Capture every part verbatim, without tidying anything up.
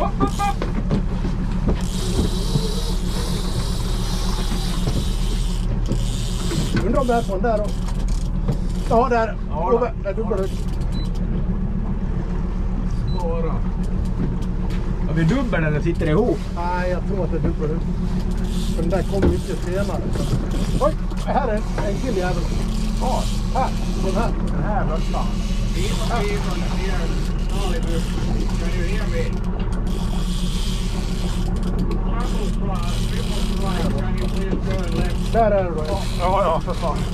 Hopp, hopp, hopp. Undrar om det är på den där då. Ja, där. Ja, där. Där dubblar du. Spara. Har vi dubbel eller sitter det ihop? Nej, jag tror att det dubblar du. För den där kommer mycket senare. Oj, här är en kill jävel. Ja, Här, den här. den här första. Där är det då. Ja, ja, för fan.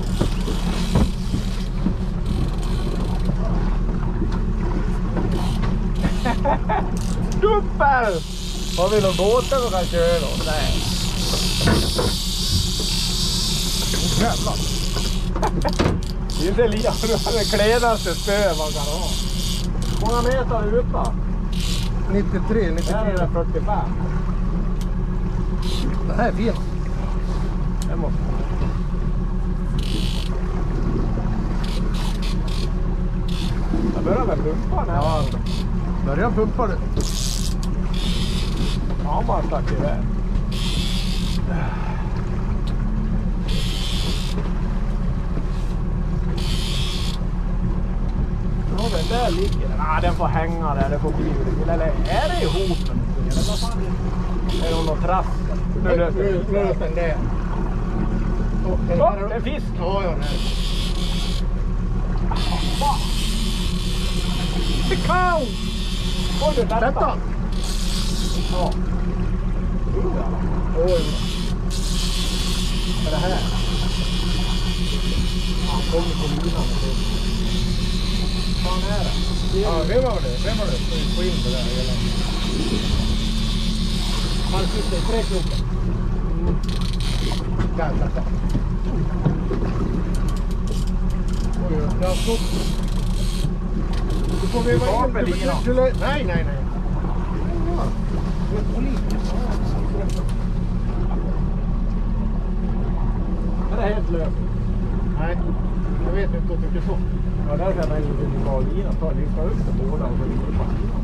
Dubbel! Har vi någon båtar vi kan köra då? Nej. Oh, jävlar. Det är inte lika det kledaste spö man kan ha. Många meter är ute? nittiotre, nittiotre. Här är det fyrtiofem. Det här är fint. Det måste man. Jag börjar väl pumpa den här. Ja, börja pumpa det. Ja, man stack iväg. Ja, den där ligger. Nej, den får hänga där. Det får bli det. Eller är det ihop? Eller vad fan är det? Är det något trassel? Nu löser den det. Ja, det är fisk. Ja, ja, det är det. Cow! Oj, det är detta. Ja. Oj. Vad är det här? Han kommer på linan. Vad fan är det? Ja, vem var det? Vem var det? Få in det där hela. Han sitter i tre kroppen. Där, där, där. Oj, det har stått. Du får vi vara in. Nej, nej, nej. Är det helt löst? Nej, jag vet inte vad du så. Ja, där kan man ju bara lina. Ta lyfta upp det båda och så lyfta.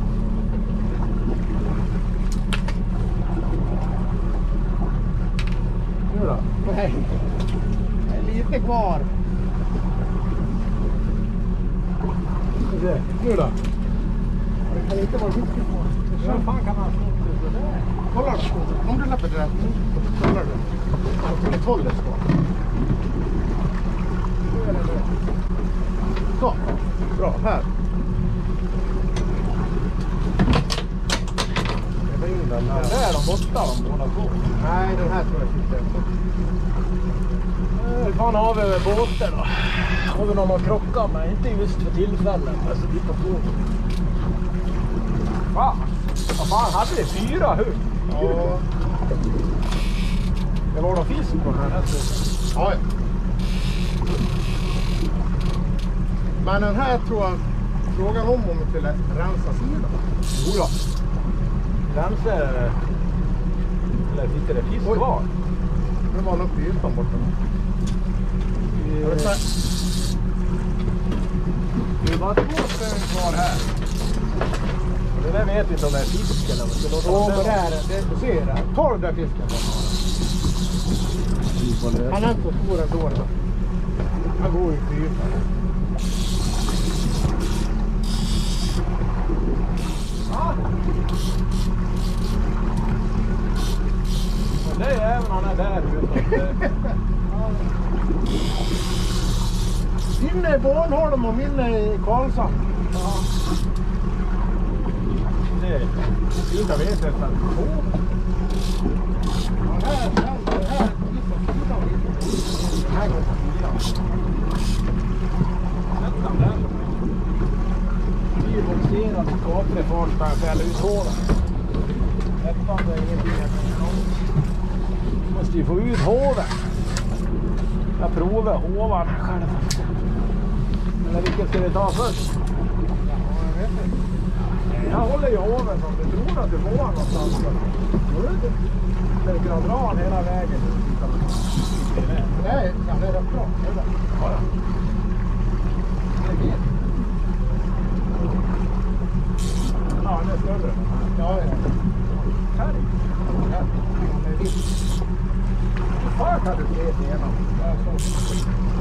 Nu då? Nej, det är lite kvar. Nu då? Det kan inte vara mycket kvar. Hur fan kan man stå sådär? Kolla då. Om du läpper det där. Kolla du. Jag tror ett håll är kvar. Nu är det det. Så. Bra. Här. Det är in den där. Där är de borta de båda två. Nej, den här tror jag sitter. Hur fan har vi med båten då? Har vi någon att krocka med? Inte just för tillfället. Alltså titta på. Va? Vad fan hade det? Fyra hus? Ja. Det var någon fisk på den här sidan. Ja, ja. Men den här tror jag frågan om om vi skulle rensa sidan. Jo då. Rensa eller sitter det fisk Oj. kvar? Nu var den uppe i ytan borta. Det är bara två spön kvar här. Det där vet inte om det är fisk eller vad. Det Åh, men det är det. Du ser det. Tolv där fisken. Han är inte så stor ändå. Han går ju till ytan. Ja. Det är även han är där ute. Minne i Bornholm och minne i Karlshamn. Ja. Det är fint att veta att det Ja, här, här, här. här går på fyran. Sätt den där. Vi är boxerade i skapare fart för att fälla ut hålen. Ettan är ingenting jag kan göra. Måste ju få ut hålen. Jag provar hovan själv. Eller vilken ska vi ta först? Ja, jag vet inte. Jag håller ju hoven som du tror att du får han någonstans. Tror du inte? Ska du kunna dra han hela vägen? Nej, ja, det är rätt bra. Det är det. Ja, ja. Det är det. Ja, den är större. Ja, ja. Färg. Ja, det är vitt. Fan kan du se igenom. Ja, så.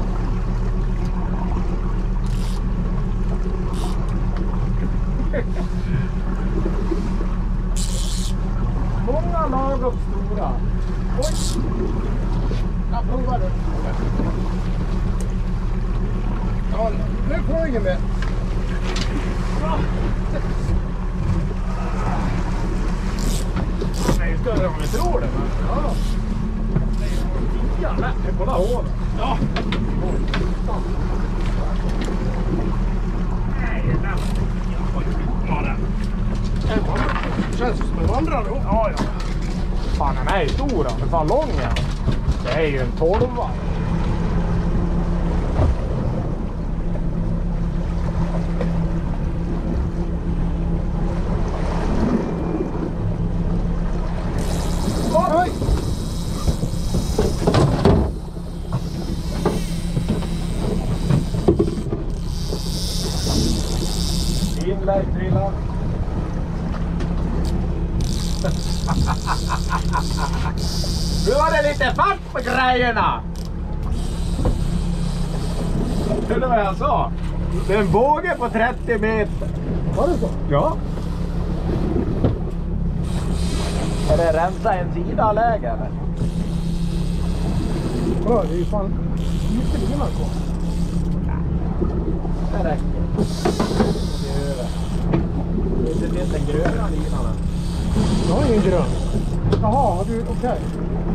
Många lagom stora. Oj! Jag provar det. Ja, nu får jag ingen med. Ja. Den är ju större än vad vi tror det, men ja. Det är ju jävla lätt. Kolla hålen. Ja. Nej, den där. Ja, den. Det känns som en vandrare då. Ja, ja. Fan, den är ju stor. För fan lång är den. Det är ju en tolva. Oj! Inlägg, trillar. Nu var det lite fart på grejerna. Hörde du vad jag sa? Det är en båge på trettio meter. Var det så? Ja. Är det rensa en sida läge eller? Ja, det är ju fan lite lina kvar. Det räcker. Det är över. Det finns en gröna linan än. Jag har ingen grön. Jaha, du, okej. Okay.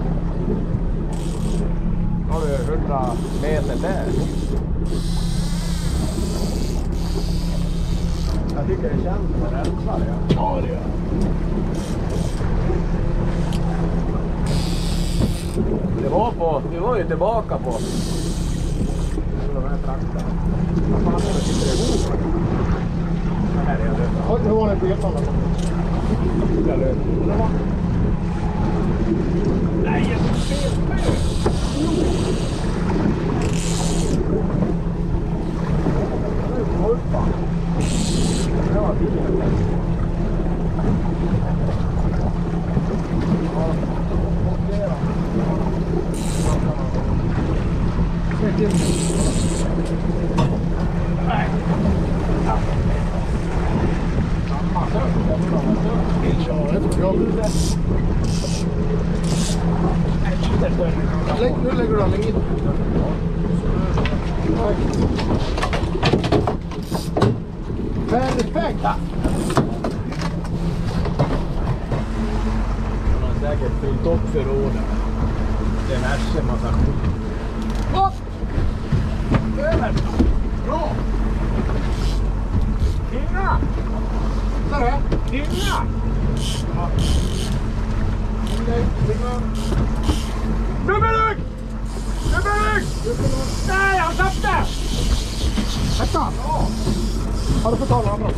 Har du hundra meter där? Jag tycker det känns som en rensare. Ja, ja det gör. Det var på, vi var ju tillbaka på de här trakterna. Vad fan är det sitter det ihop? Det här är det. Ja, det var en betan där. Eller? Nej, jag får se spö. Nu är korpa. Det var bilen. Ja, montera. Se till. Nej. Ja. Samma sak. Ja, det tror jag. Lägg, nu lägger du den i mitten. Perfekt! Ja. Man har säkert fyllt upp förrådet. Det är värsta massa skit. Upp! Över! Bra! Inga! Där är Inga! Ja. Dubbelugg! Dubbelugg! Nej, han tappade! Vänta! Ja. Har du fått tala andra?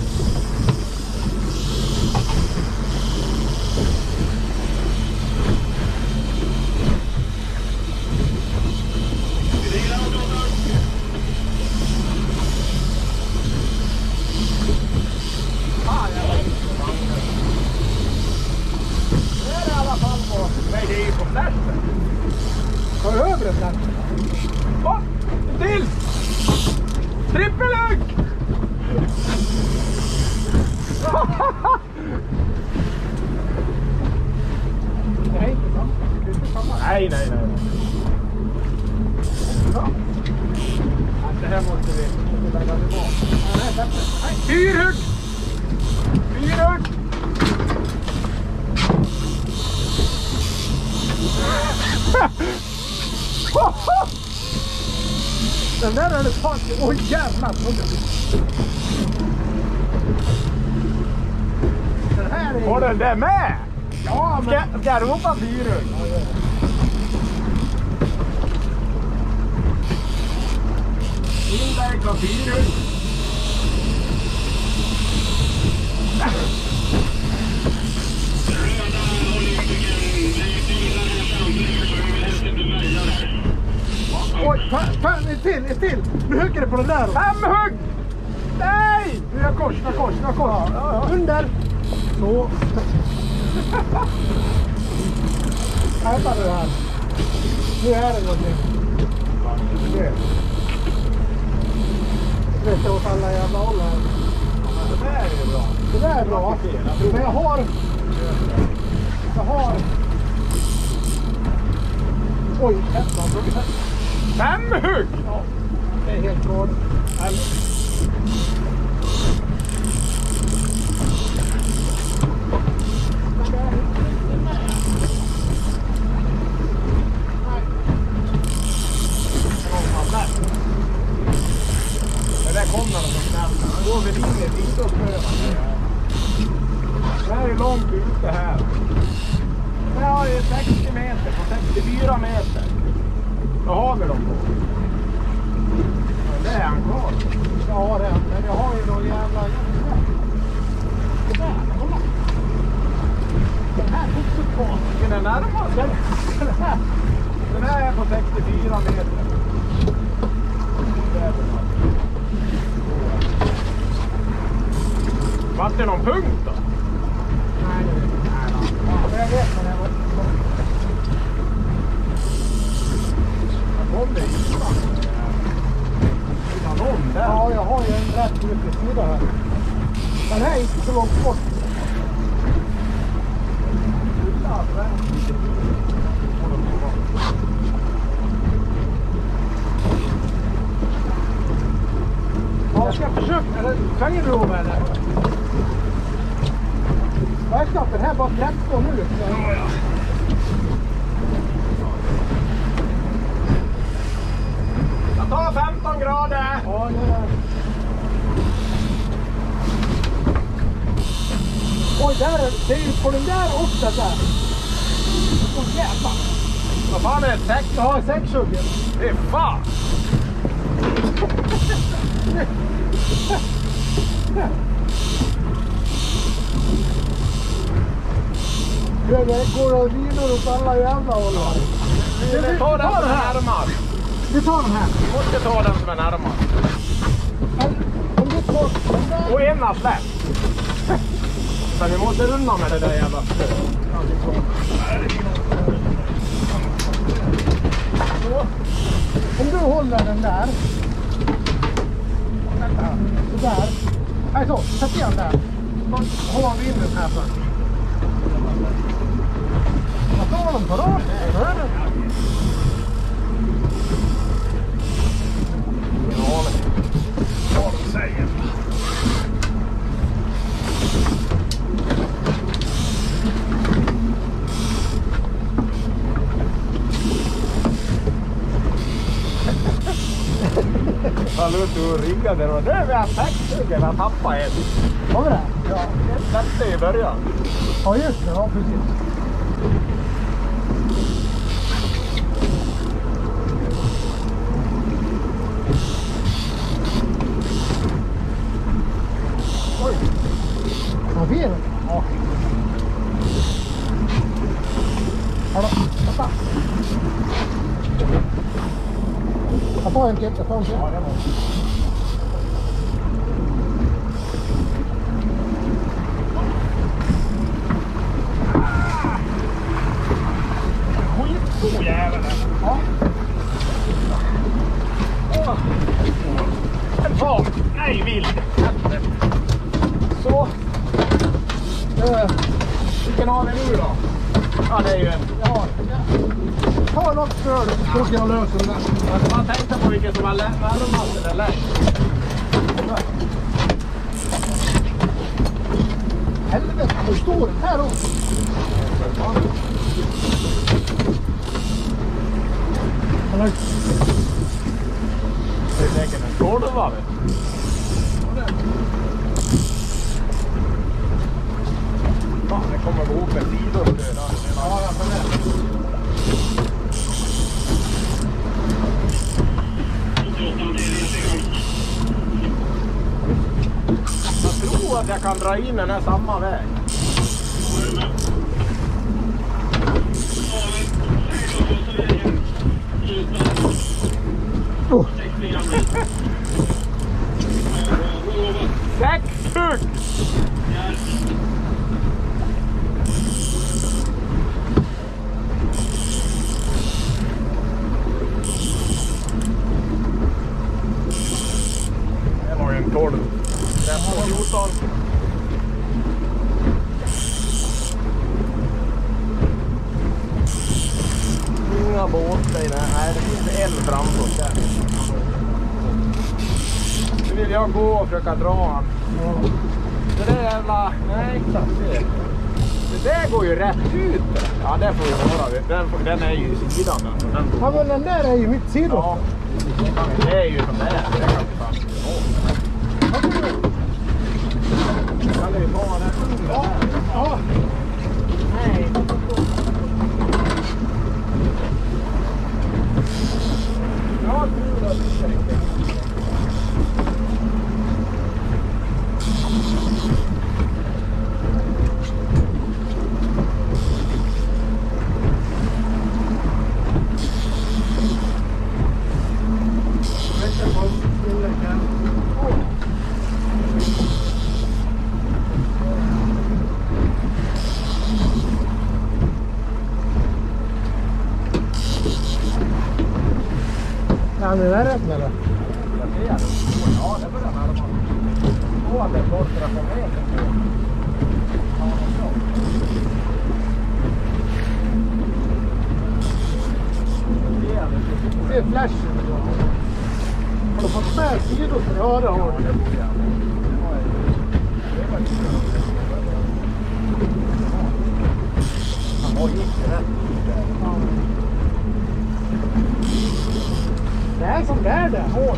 Ah, jag vet inte. Nu är det i alla fall på... Nej, det är ju på flärten. Har du övre där? Åh! Till! Trippelugg! Nej, inte samma. Det är inte samma. Nej, nej, nej. Ja. Det här måste vi lägga tillbaka. Nej, bättre. Nej, fyrhugg! Fyrhugg! Den där är det fan... Oj, jävlar! Den här är... Har den där med? Ja, men... Ska, ska jag ropa fyrhugg? Ja, ja. Inlägg och fyrhugg. Oj, fan, fan, ett till, ett till! Nu hugger det på den där. Fem hugg! Nej! Nu är jag kors, nu är jag kors, nu är jag kors. Ja, ja, ja. Under! Så. Äta det här. Nu är det någonting. Det. Det räcker åt alla jävla håll här. Ja, det där är bra. Det där är bra. Men jag har... Jag har... Oj, ettan. Fem hugg! Ja, det är helt galet. Det där kommer de som snabbt. Han går väl in i Vitåsprövan. Det här är långt ute här. Det här är sextio meter på sextiofyra meter. Då har vi dem på. Ja, det är han kvar. Ja, det är han. Men jag har ju någon jävla... Det där, kolla. Den här tog så kvar. Den är närmast. Den, den här. Den här är på sextiofyra meter. Det är bra. Vart det någon punkt då? Nej, det vet jag inte. Ja, jag vet men jag var inte så. Jag kom det innan. Innan om där. Ja, jag har ju en rätt mycket sida här. Den här är inte så långt bort. Ja, ska jag försöka? Eller svänger du över eller? Jag ska den här bara tretton nu. Ja, ja. Jag tar femton grader. Ja, det är... Oj, där är, det är ju på den där också där. Åh jävlar. Vad fan är det? Sex? Ja, sextjugo. Det är fan. Det går att vidare åt alla jävla håll. Vi tar den som är närmast. Vi tar den här. Vi måste ta den som är närmast. Om du tar den där. Och ena släpp. Så vi måste runda med det där jävla stöd. Om du håller den där. Vänta, så där. Nej så, sätt igen där. Håll av vinden här först. Jag tar dem på rakt. Hör du? Ja, vad de säger. Hallå, du riggade och nu är vi sextjugo. Jag tappade ett. Har vi det? Ja, ett släppte i början. Ja just det, ja precis. Oj. Vad blir det? Ja. Hallå, vänta. Jag tar en till, jag tar en till. Ja, det var. Skitstor jävel. Ja. Åh. En fart. Nej, vild. Så. Eh, Vilken har vi nu då? Ja, det är ju en. ja. Ta något för så ska jag lösa den där. Man tänkte på vilken som var närmast eller lätt. Helvete, hur stor den här då? Eller? Det är säkert en tolva, vet du. Fan, det kommer gå upp en sidostöd. Ja, jag får det. Jag tror att jag kan dra in den här samma väg. Oh. Sex hugg! båtar i det här. Nej, det finns en framför där. Nu vill jag gå och försöka dra han. Ja. Det där jävla... Nej, exakt det. Det där går ju rätt ut. Ja, det får ju vara. Den, den är ju i sidan. Den, den Ja, men den där är ju mitt sidor. ja, det är ju som det är. Det kan vi fan inte ha. Kan vi ta den? Ja. Ja. Nej. Ja, tur att det är riktigt. Ja, den är rätt eller? Ja, det börjar närma. Åh, det är borta på vägen. Det är flashen. Har du fått med sidor? Ja, det har du. Han har gick rätt. Det är som det är där. Hårt.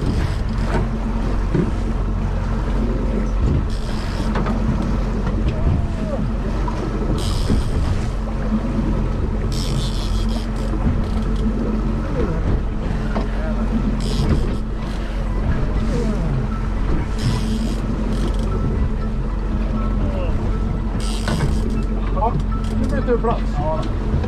Ja, nu blir det plats. Ja.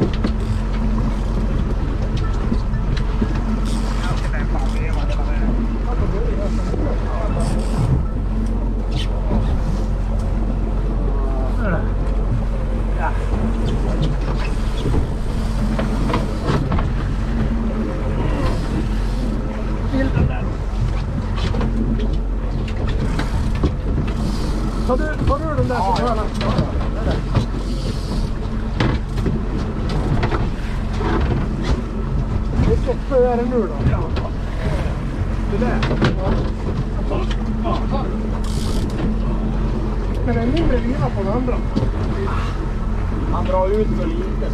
Tar du, tar du den där så tar jag den. Vilket spö är det nu då? Ja. Det där. Ja. Men det är mindre vila på den andra. Han drar ut för lite.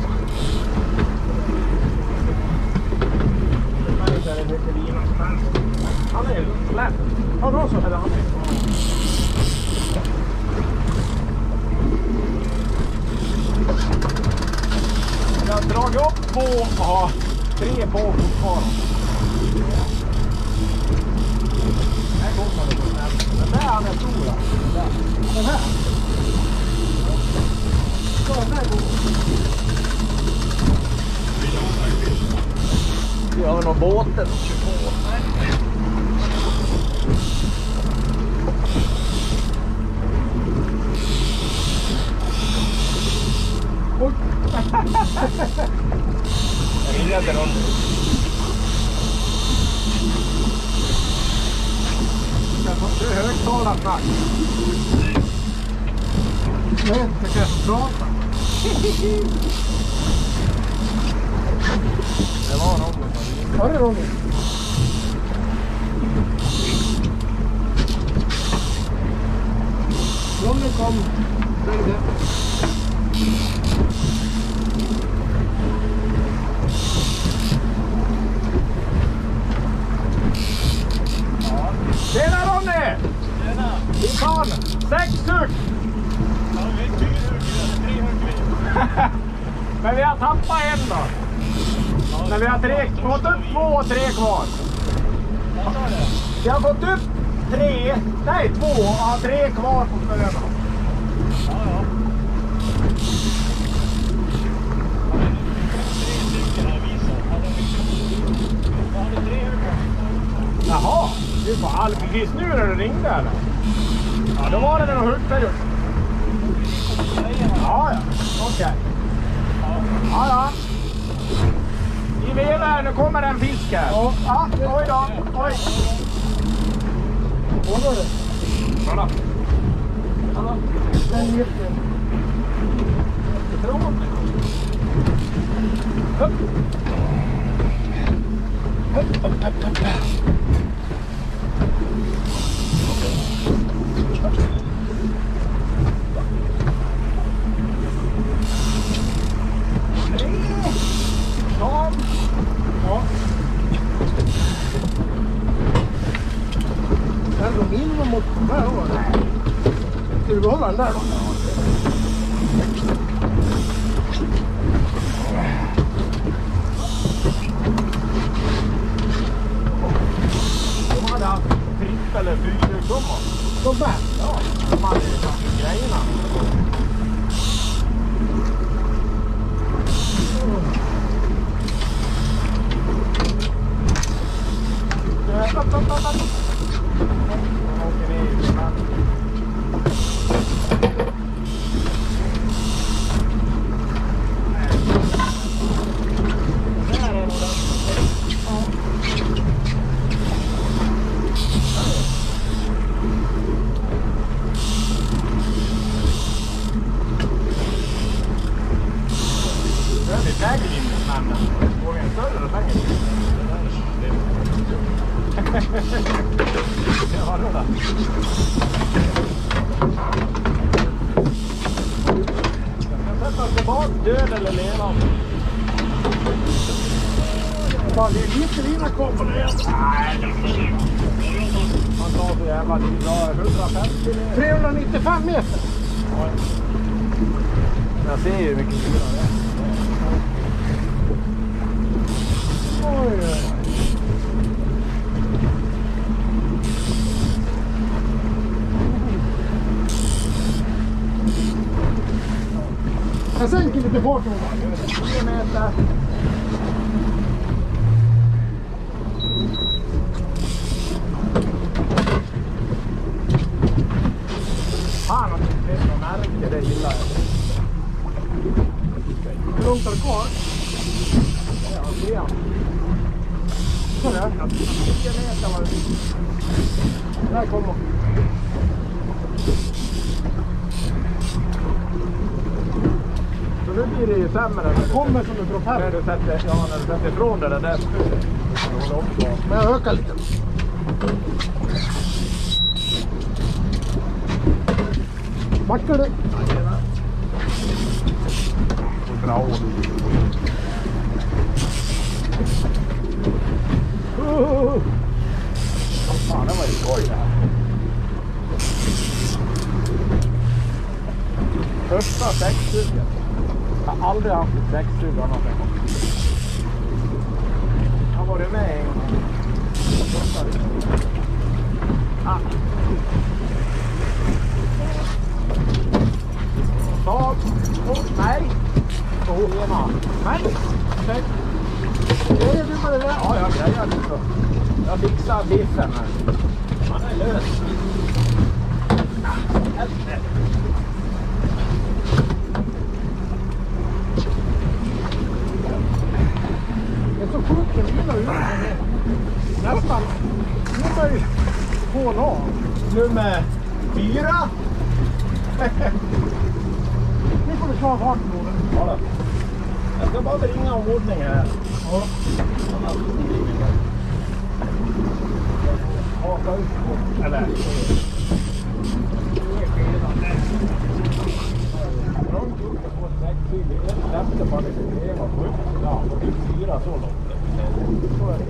Han är inte mycket vina som helst. Han är släpp. Ja, då så. Eller han är. Jag har dragit upp två och har tre på fortfarande. Här kommer det på snällt. Men där han är stor. Den här. Så den här går. Vi har någon båten tjugotvå. Oj. Jag ringer till någon. Du är högtalarsnack. Jag vet inte, jag ska prata. Det var någon. Var det Ronny? Ronny kom. Ringde. Tjena Ronny! Tjena! Vi tar sex hugg! Ja, vi är fyra hugg, tre hugg. Men vi har tappat en då. Ja, Men vi har tre, fått upp två och tre kvar. vad sa du? Vi har fått upp tre, nej två och har tre kvar på spöna. Ja, ja. Tre stycken har visat. Jag hade tre hugg. Jaha, du var all precis nu när du ringde eller? Ja, då var det väl någon huggperiod. Ja, ja, okej. Okay. Ja, ja. I velar, nu kommer en fisk här. Ja. Ja, oj då, oj. Vad var det? Kolla. Hallå? Den heter... Ifrån. Upp. den där då. De hade haft tripp eller fyrhjulssommar. De där? Ja, de hade ju grejerna. Stopp, stopp, stopp, stopp. De åker ner i den. Där är nog den. Ja. Det är säkert inte mannen. Får vi en större säkert? Ja, då då. Jag ska sätta tillbaka död eller levande. Ja, det är lite lina koppar igen. Nej, Man tar så jävla lite. hundrafemtio meter. trehundranittiofem meter. ja. Jag ser ju hur mycket lina det är. Oj, oj, oj. Jag sänker lite fart nu. tio meter. Fan, om det finns någon märke, det gillar jag. Hur långt är det kvar? Ja, det är Så där. tio meter var det. Där kommer. Så nu blir det ju sämre. När Det kommer som en När propeller. du sätter, ja, när du sätter ifrån det där studet. Men jag ökar lite. Backar du? Bra ord. Uh, Fan, det var ju skoj det här. Första sexsuget. Jag har aldrig haft ett sexsug annat än gång. Jag har varit med en gång. Ah. Tag. Oh, nej. Oh, ena. Nej. Okej. grejer du med det där? Ja, jag grejar lite. Jag fixar biffen här. Han är lös. Helvete. Det är så sjukt att lina ut. Nästan. Nu börjar ju på lag. Nummer fyra. Nu får du slå av farten på den. Ja då. Jag ska bara ringa om ordning här. Ja. Haka upp. Eller? Långt upp på ett sextio. Jag släppte på det. Det var sjukt. Ja, det är fyra så långt. Så är det.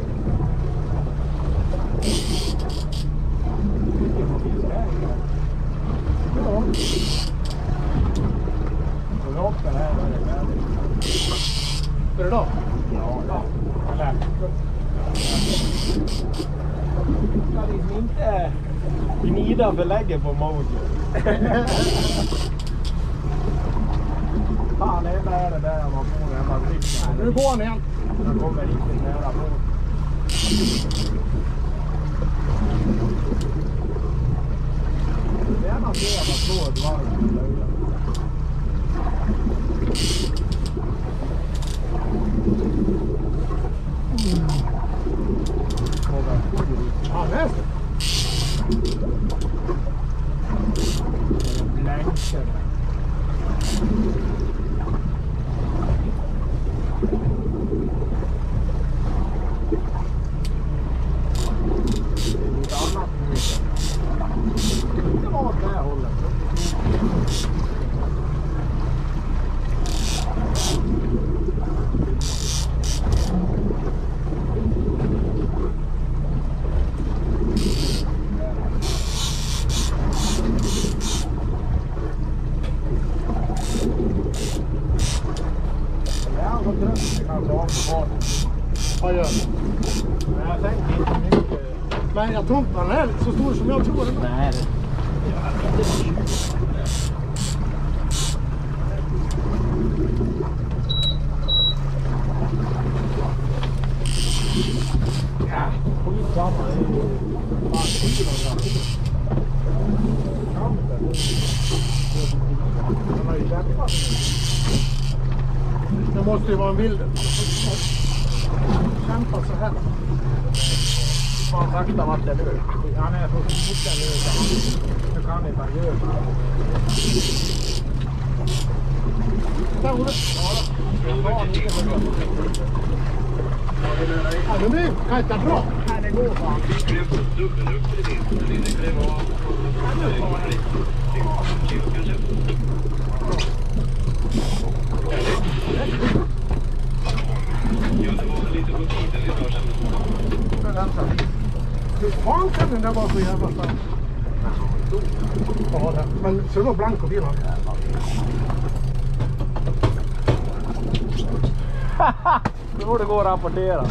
Ja. Så rakt den här var det färdigt. Är det då? Ja, ja. Eller? Jag ska liksom inte gnida för lägger på Mojo. Fan, det är det där man får när man trycker. Nu går han igen. Jag kommer riktigt nära på. Det är man ser att man slår ett varv i löjden. Ja, nästan. Länkar. Det var åt det här hållet. då tröst det kanske har på farten. Vad gör det? Men jag tänker inte mycket. Men jag tror inte han är så stor som jag tror. Nej, det är inte tjugo. Ja, skitsamma. Det är ju fan fyrahundra. Kan inte. Han har ju kämpat. Det måste ju vara en bild. Kämpa så här. Fan sakta vart det nu. Han är så fort nu så han, nu kan inte han göra det. Där var det. Ja, men det kan inte bra. Nej, det går fan. Hur fan kan den där vara så jävla stark? Ja, det. Men så det var blank och bilar. Nu borde gå och rapportera.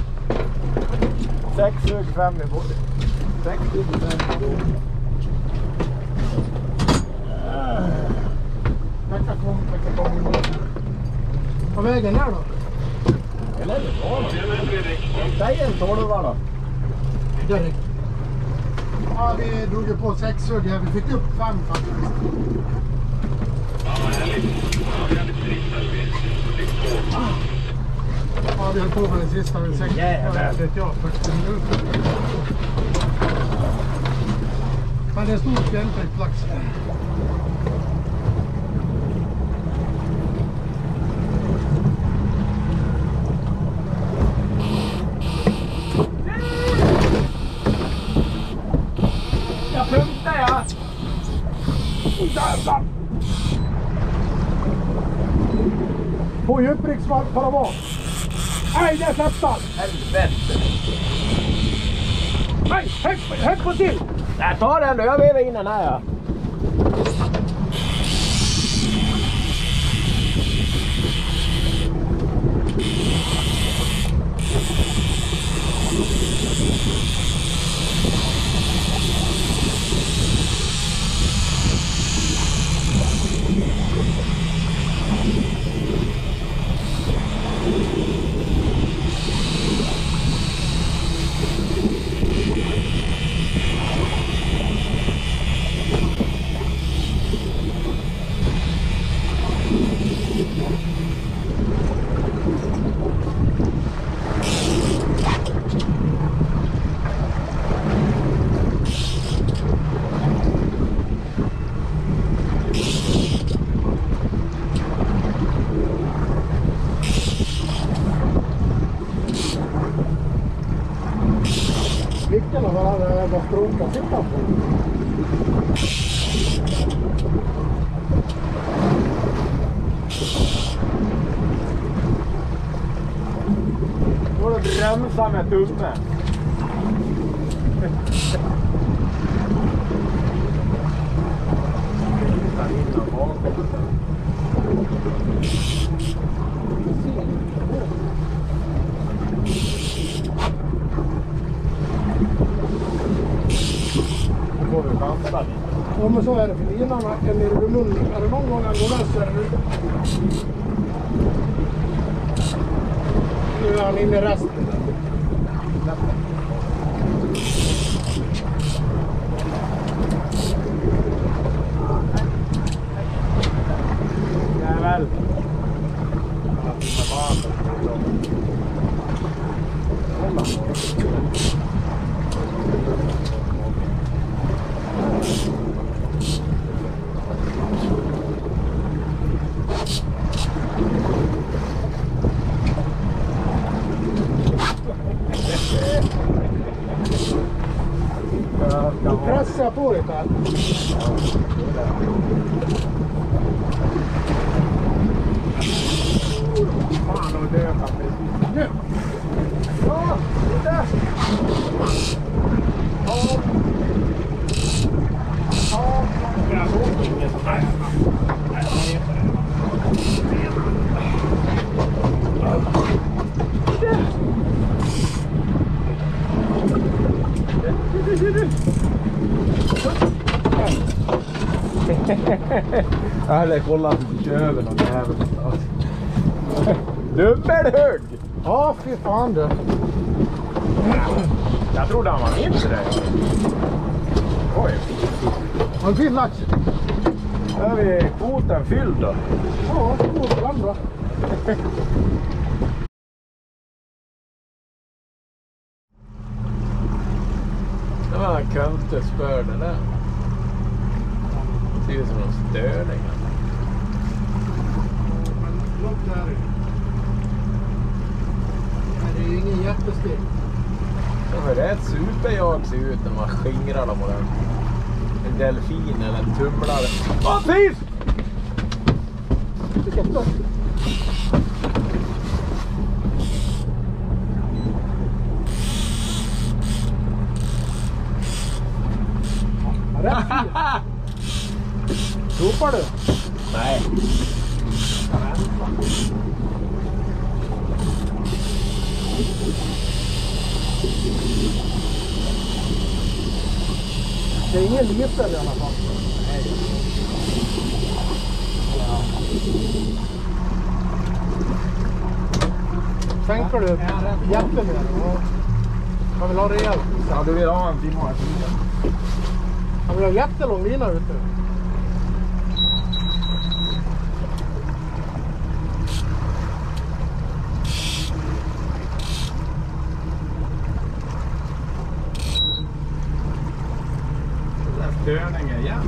sex tjugofem i både. sex tjugofem i både. Vecka kom, vecka kom. På vägen här då? Eller är det bra då? Säg en tolva då. Direkt. Ja, vi drog ju på sex hugg här. Vi fick upp fem faktiskt. Ja, vi höll på med den sista. sex, Jävlar. vet jag, fyrtio minuter. Men det är stor fjällfäktlax. Jag pumpar ja. Jävlar. På djupriksvall paravan. Nej, där släppte han. Helvete. Nej, högt, högt på till. Jag tar den då, jag vevar in den här ja. Vilken av varandra jävla stråkar sitta på? Nu får du bromsa med tummen. Nu får du chansa lite. Ja, men så är det för linan är nere vid munnen. Är det någon gång han går lös så är det nu. Nu är han inne i resten. Jävel. Nu pressar jag på lite här. Fan, de döda precis. Nu! Ja, lite. Ja. Ja. Jag såg inget som helst. Eller kolla att du kör över någon jävel. Dubbelhugg! Ja, fy fan du. Jag trodde han var mindre. Oj. Har en fin lax? Då är vi kvoten fylld då. Ja, god land då. Det var en konstig spör det där. Det ser ut som någon störning. Långt där. Nej, det är ju ingen jättestil. Det var rätt superjag ser ut när man skingrar dem ordentligt. En delfin eller en tumlare. Åh, fisk! Vilket då? Ropar du? Nej. Det är ingen liten i alla fall. Nej. Ja. Sänker du jättemycket? Man vill ha rejält. Ja, du vill ha en timme. Man vill ha jättelång lina ute. Störningen igen.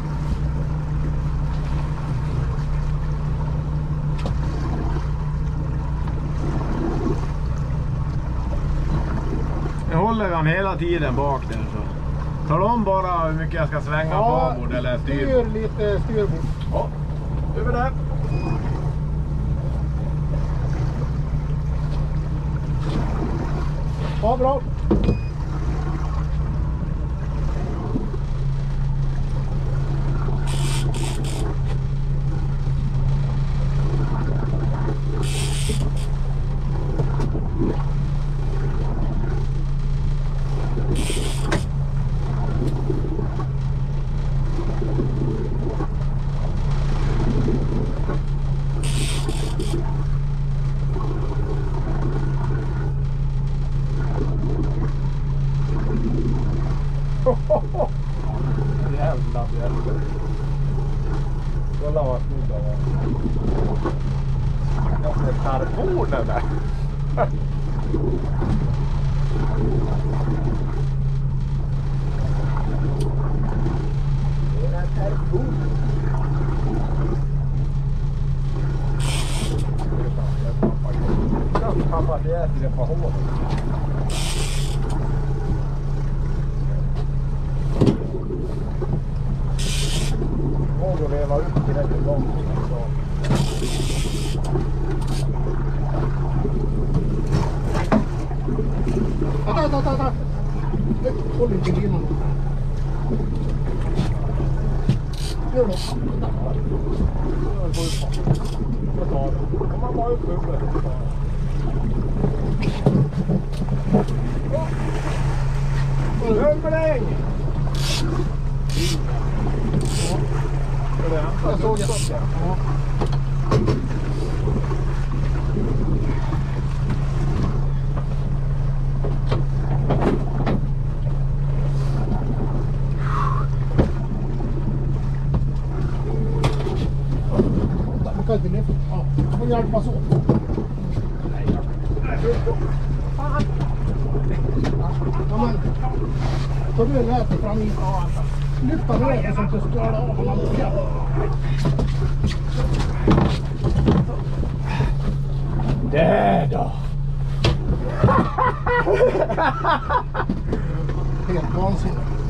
Jag håller han hela tiden bak där så. Tar om bara hur mycket jag ska svänga Ja, babord eller styr. styr lite styrbord. Ja, över där. Ja, bra. Jävla bjälle. Kolla vad snygg det var. Jag ser karbonen där. Det är karbon. Pappa, det är det på håret. Och att leva upp tillräckligt långt. Ta, ta, ta, ta. Håll inte linan. Gör det. Kom man bara upp huvudet. Överläng! Jag såg det. Ja. Vi kan inte lyfta. Ja, vi får hjälpas åt. Nej, jag Fan! Ja, men. Så du är lätt fram i. Lyfta ner det så att du skadar av honom. Där då! Helt vansinnigt.